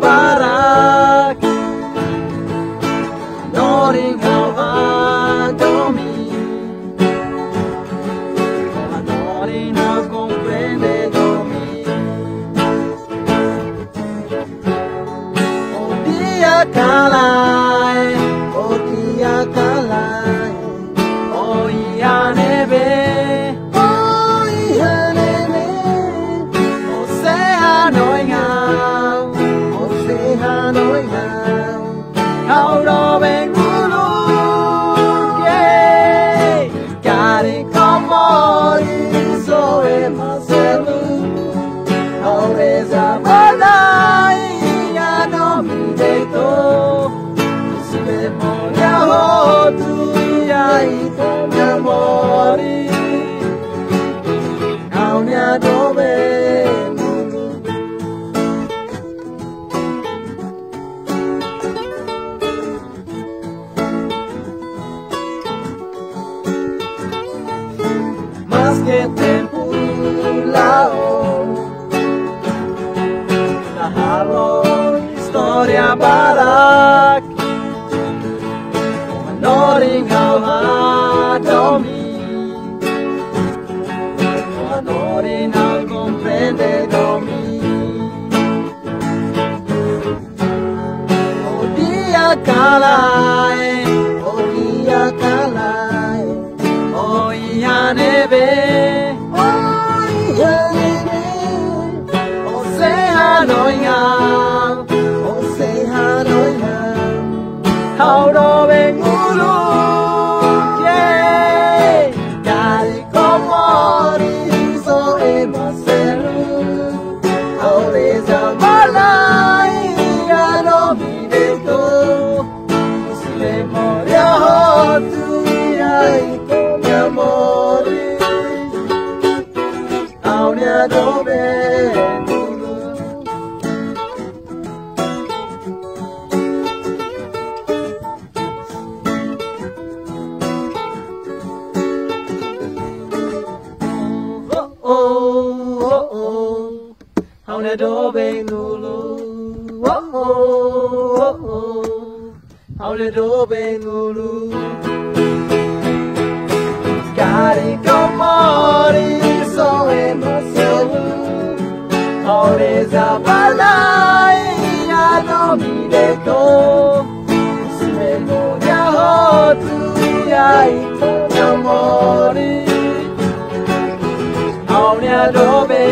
barak Noring hawa domi Noring no comprende domi O dia kalai O ia nebe que tempo lao Nahalo história barak Noring hawa domi Noring não compreende domi O dia calai O ia neve How do we gulu yeah Gari komori so emaselu How is a malai no videto Usile moria hotu ya ikomi amori How nia dobe do bem lulu, oh oh oh oh, how do bem lulu, cari comori so emoção, how desabalai a nome de to, se memoria hotu ai amori, how do bem